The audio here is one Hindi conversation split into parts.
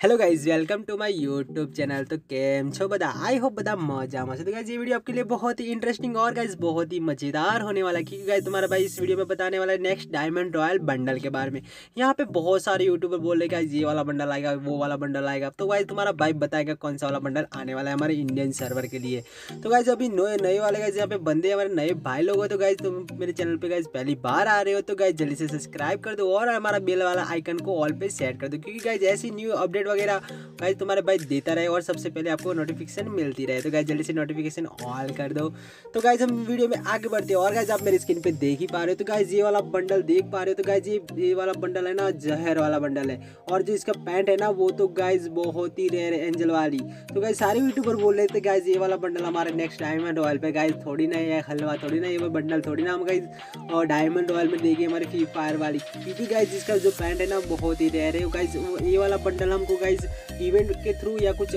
Hello guys, welcome to my YouTube channel. तो केम छो बदा, आई होप बदा मजा में। तो गाइज ये वीडियो आपके लिए बहुत ही इंटरेस्टिंग और गाइज बहुत ही मजेदार होने वाला है, क्योंकि गाइज तुम्हारा भाई इस वीडियो में बताने वाला है नेक्स्ट डायमंड रॉयल बंडल के बारे में। यहाँ पे बहुत सारे यूट्यूबर बोल रहे गाइज ये वाला बंडल आएगा, वो वाला बंडल आएगा। तो गाइज तुम्हारा भाई बताएगा कौन सा वाला बंडल आने वाला है हमारे इंडियन सर्वर के लिए। तो गाइज अभी नए नए वाले गाइज यहाँ पे बंदे हमारे नए भाई लोग हो, तो गाइज तुम मेरे चैनल पे गाइज पहली बार आ रहे हो तो गाइज जल्दी से सब्सक्राइब कर दो और हमारा बेल वाला आइकन को ऑल पे सेट कर दो, क्योंकि गाइज ऐसी न्यू अपडेट वगैरह गाइज तुम्हारे भाई देता रहे और सबसे पहले आपको नोटिफिकेशन मिलती रहे। तो गाइज जल्दी से नोटिफिकेशन ऑल कर दो। तो गाइज हम वीडियो में आगे बढ़ते हैं और गाइज आप मेरी स्क्रीन पे देख ही पा रहे हो। तो गाइज ये वाला बंडल देख पा रहे हो। तो गाइज ये वाला बंडल है ना, जहर वाला बंडल है। और जो इसका पैंट है ना वो तो गाइज बहुत ही रेयर एंजल वाली। तो गाइज सारे यूट्यूबर बोल रहे थे गाइज ये वाला बंडल हमारे नेक्स्ट डायमंड रॉयल पे। गाइज थोड़ी ना ये हलवा, थोड़ी ना ये बंडल, थोड़ी ना हम गाइज और डायमंड रॉयल में देखिए हमारे फ्री फायर वाली, क्योंकि गाइज इसका जो पैंट है ना बहुत ही रेयर है। गाइज ये वाला बंडल हमको गाइज इवेंट के थ्रू या कुछ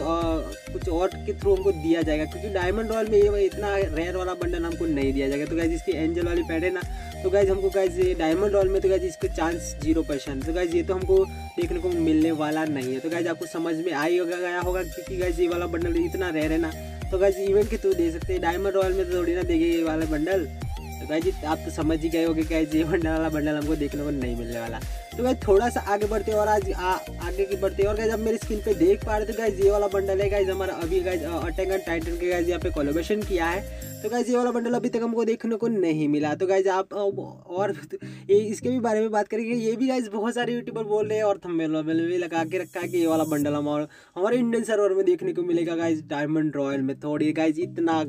और के थ्रू हमको दिया जाएगा, क्योंकि डायमंड रॉयल में ये इतना रेयर वाला बंडल हमको नहीं दिया जाएगा। तो गाइज इसकी एंजल वाली पैड है ना, तो गाइज हमको गाइज डायमंड रॉयल में तो गाइज इसके चांस 0%। तो गाइज ये तो हमको देखने को मिलने वाला नहीं है। तो गाइज आपको समझ में गया होगा, क्योंकि गाइज ये वाला बंडल इतना रेयर है ना। तो गाइज इवेंट के थ्रू दे सकते हैं, डायमंड रॉयल में तो थोड़ी ना देंगे ये वाला बंडल। तो गाइज आप तो समझ ही गए होगे गाइज ये बंडल वाला बंडल हमको देखने को नहीं मिलने वाला। तो गाइज थोड़ा सा आगे बढ़ते हैं और आज आगे की बढ़ते हैं और गाइज आप मेरी स्क्रीन पे देख पा रहे थे गाइज ये वाला बंडल है गाइज हमारा अभी गाइज अटैक ऑन टाइटन के गाइज यहाँ पे कोलैबोरेशन किया है। तो गाइज ये वाला बंडल अभी तक हमको देखने को नहीं मिला। तो गाइज आप और इसके भी बारे में बात करेंगे। ये भी गाइज बहुत सारे यूट्यूबर बोल रहे हैं और थंबनेल भी लगा के रखा है कि ये वाला बंडल हमारे इंडियन सर्वर में देखने को मिलेगा गाइज डायमंड रॉयल में। थोड़ी गाइज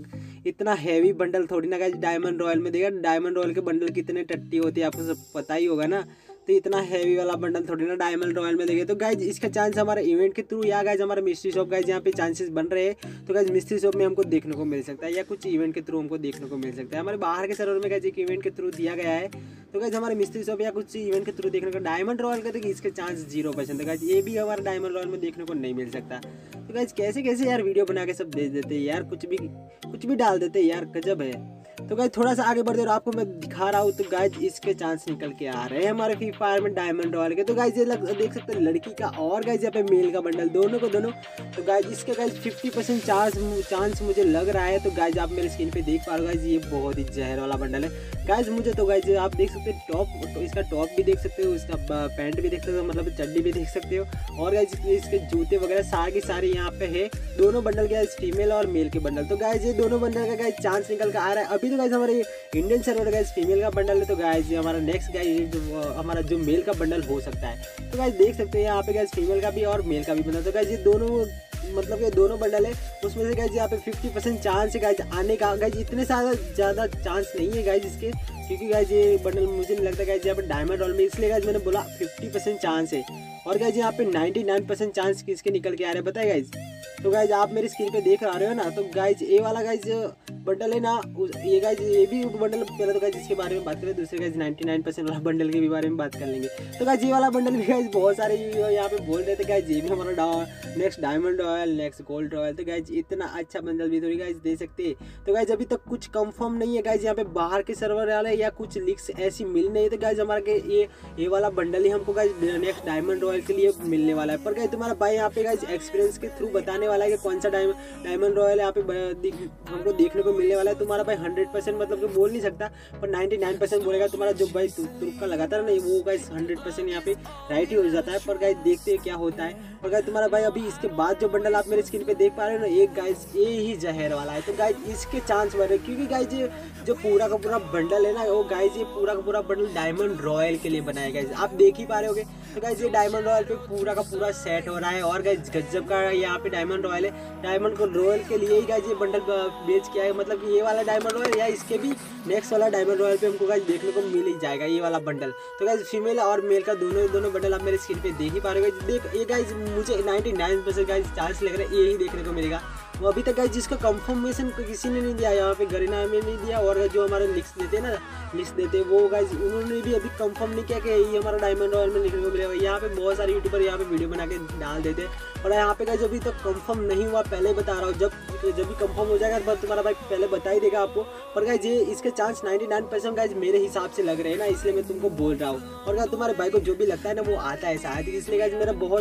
इतना हैवी बंडल थोड़ी ना गाइज डायमंड रॉयल में देगा। डायमंड रॉयल के बंडल कितने टट्टी होते हैं आपको सब पता ही होगा ना। तो इतना हैवी वाला बंडल थोड़ी ना डायमंड रॉयल में देंगे। तो गाइज इसका चांस हमारे इवेंट के थ्रू या गाइज हमारे मिस्ट्री शॉप गाइज यहाँ पे चांसेस बन रहे हैं। तो गाइज मिस्ट्री शॉप में हमको देखने को मिल सकता है या कुछ इवेंट के थ्रू हमको देखने को मिल सकता है। हमारे बाहर के सर्वर में गाइज एक इवेंट के थ्रू दिया गया है। तो गाइज हमारे मिस्ट्री शॉप या कुछ इवेंट के थ्रू देखने को डायमंड रॉयल का देखिए इसके चांस 0%। गाइज ये भी हमारे डायमंड रॉयल में देखने को नहीं मिल सकता। तो गाइज कैसे कैसे यार वीडियो बना के सब भेज देते हैं यार, कुछ भी डाल देते हैं यार, गजब है। तो गाइज थोड़ा सा आगे बढ़ते और आपको मैं दिखा रहा हूँ। तो गाइज इसके चांस निकल के आ रहे हैं हमारे फ्री फायर में डायमंड रॉयल के। तो गाइज ये देख सकते हैं लड़की का और गाइज यहाँ पे मेल का बंडल दोनों। तो गाइज इसके गाइज 50% चांस मुझे लग रहा है। तो गाइज आप मेरे स्क्रीन पे देख पा रहे हो गाइज ये बहुत ही जहर वाला बंडल है गाइज मुझे। तो गाइज आप देख सकते हैं टॉप, इसका टॉप भी देख सकते हो, इसका पैंट भी देख सकते हो, मतलब चड्डी भी देख सकते हो। और गाइज इसके जूते वगैरह सारे यहाँ पे है। दोनों बंडल गाइज फीमेल और मेल के बंडल। तो गाइज ये दोनों बंडल का गाइज चांस निकल कर आ रहा है अभी। तो गाइज हमारे इंडियन सर्वर गाइज फीमेल का बंडल है। तो गाइज हमारा नेक्स्ट गाइज हमारा जो मेल का बंडल हो सकता है। तो गाइज देख सकते हैं यहाँ पे गाइज फीमेल का भी और मेल का भी बंडल। तो गाइज ये दोनों मतलब ये दोनों बंडल है, उसमें से गाइज यहाँ पे 50% चांस है गाइज आने का। गाइज इतने ज़्यादा चांस नहीं है गाइज इसके, क्योंकि गाइज ये बंडल मुझे नहीं लगता गाइज यहाँ पे डायमंड रॉयल में, इसलिए गाइज मैंने बोला 50% चांस है। और गाइज यहाँ पे 99% चांस किसके निकल के आ रहे हैं बताए गाइज। तो गाइज आप मेरी स्क्रीन पे देख रहे हो ना। तो गाइज ये वाला गाइज बंडल है ना, ये गाइज ये भी बंडल पहले तो गाइज इसके बारे में बात करें, दूसरे गाइज 99% वाला बंडल के भी बारे में बात कर लेंगे। तो गाइज ये वाला बंडल भी गाइज बहुत सारे यहाँ पे बोल रहे थे गाइज ये भी हमारा next diamond royal, next gold royal. तो गाइज इतना अच्छा बंडल भी थोड़ी गाइज दे सकते हैं। तो गाइज अभी तक कुछ कंफर्म नहीं है गाइज यहाँ पे बाहर के सर्वर वाले या कुछ लीक्स ऐसी मिल नहीं है। तो गाइज हमारा ये वाला बंडल ही हमको गाइज नेक्स्ट डायमंड रॉयल के लिए मिलने वाला है। पर गाइज तुम्हारा भाई यहाँ पे गाइज एक्सपीरियंस के थ्रू बताने वाला है कि कौन सा डायमंड रॉयल यहाँ पे हमको देखने को मिलने वाला है। तुम्हारा भाई 100% मतलब कि बोल नहीं सकता, पर 99% बोलेगा। तुम्हारा जो भाई तुक्का लगाता है ना वो गाइज 100% यहाँ पे राइट ही हो जाता है। पर गाइज देखते हैं क्या होता है। और गाइज तुम्हारा भाई अभी इसके बाद जो बंडल आप मेरे स्क्रीन पे देख पा रहे हो ना, एक गाइज ये ही जहर वाला है। तो गाइज इसके चांस बढ़ रहे, क्योंकि गाइज जो पूरा का पूरा बंडल है ना वो गाइज ये पूरा का पूरा बंडल डायमंड रॉयल के लिए बनाया गया है, आप देख ही पा रहे होगे। तो गाइज ये डायमंड रॉयल पे पूरा का पूरा सेट हो रहा है और गाइज गजब का यहाँ पे डायमंड रॉयल है। डायमंड रॉयल के लिए ही गाइज ये बंडल बेच किया है, मतलब कि ये वाला डायमंड रॉयल या इसके भी नेक्स्ट वाला डायमंड रॉयल पे हमको गाइज देखने को मिल ही जाएगा ये वाला बंडल। तो गाइज फीमेल और मेल का दोनों बंडल आप मेरे स्क्रीन पे देख ही पा रहे हो। देख ये गाइज मुझे 99% गाइज चांस लग रहा है यही देखने को मिलेगा। वो अभी तक गाइज जिसका कंफर्मेशन किसी ने नहीं दिया, यहाँ पे गरीना में नहीं दिया। और जो हमारे लिस्ट देते हैं ना, लिस्ट देते वो गाइज उन्होंने भी अभी कंफर्म नहीं किया कि यही हमारा डायमंड रॉयल में देखने को मिलेगा। यहाँ पे बहुत सारे यूट्यूबर यहाँ पे वीडियो बना के डाल देते हैं और यहाँ पे गाइज अभी तक कंफर्म नहीं हुआ, पहले बता रहा हूँ। जब भी कंफर्म हो जाएगा तो तुम्हारा भाई पहले बता ही देगा आपको। पर गाइज ये इसके चांस 99% गाइज मेरे हिसाब से लग रहे हैं ना, इसलिए मैं तुमको बोल रहा हूँ। और गाइज तुम्हारे भाई को जो भी लगता है ना वो आता है शायद, इसलिए गाइज मेरा बहुत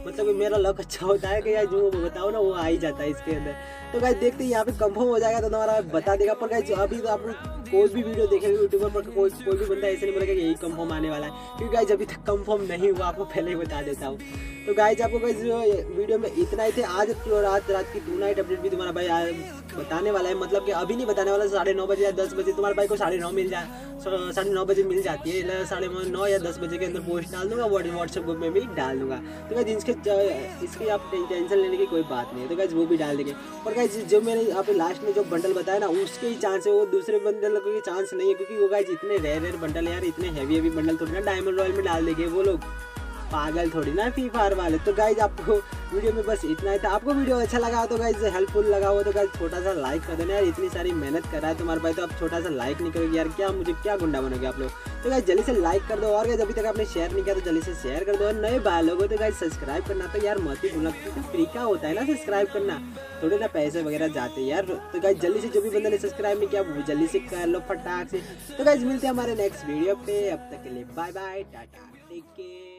मतलब कि मेरा लक अच्छा होता है कि यार जो बताओ ना वो आ ही जाता है इसके अंदर। तो गाइस देखते हैं यहाँ पे कंफर्म हो जाएगा तो तुम्हारा बता देगा। पर गाइस अभी तो आप कोई भी वीडियो देखेंगे यूट्यूबर पर कोई भी बंदा ऐसे नहीं बोलेगा कि यही कंफर्म आने वाला है, क्योंकि गाइस अभी तक कंफर्म नहीं हुआ, आपको पहले ही बता देता हूँ। तो गाइस आपको गाइस वीडियो में इतना ही थे। आज की और रात की 2 नाइट अपडेट भी तुम्हारा भाई बताने वाला है, मतलब कि अभी नहीं बताने वाला, 9:30 बजे या 10 बजे तुम्हारे भाई को 9:30 मिल जाए, 9:30 बजे मिल जाती है, 9:30 या 10 बजे के अंदर पोस्ट डाल दूंगा, व्हाट्सएप ग्रुप में भी डाल दूंगा। तो गाइस इसकी आप टेंशन लेने की कोई बात नहीं है, तो गाइस वो भी डाल देंगे। और गाइस जो मैंने यहाँ पे लास्ट में जो बंडल बताया ना उसके ही चांस है, वो दूसरे बंडल के चांस नहीं है, क्योंकि वो गाइस इतने रेयर बंडल है यार, इतने हैवी बंडल थोड़ी ना डायमंड रॉयल में डाल देंगे वो लोग, पागल थोड़ी ना फ्री फायर वाले। तो गाइज आपको वीडियो में बस इतना ही था। आपको वीडियो अच्छा लगा हो तो गाइज हेल्पफुल लगा हो तो गाइज छोटा सा लाइक कर देना यार, इतनी सारी मेहनत कर रहा है तुम्हारे भाई, तो आप छोटा सा लाइक नहीं करोगे यार, क्या मुझे क्या गुंडा बनोगे आप लोग। तो गाइज जल्दी से लाइक कर दो, और गाइज अभी तक आपने शेयर नहीं किया तो जल्दी से शेयर कर दो, और नए भाई लोगों तो गाइज सब्सक्राइब करना तो यार मत ही भूलना, क्योंकि फ्री का होता है ना सब्सक्राइब करना, थोड़े ना पैसे वगैरह जाते हैं यार। तो गाइज जल्दी से जो भी बंदा ने सब्सक्राइब नहीं किया वो जल्दी से कर लो फटाक से। तो गाइज मिलते हैं हमारे नेक्स्ट वीडियो पे, अब तक के लिए bye bye, tata, take care.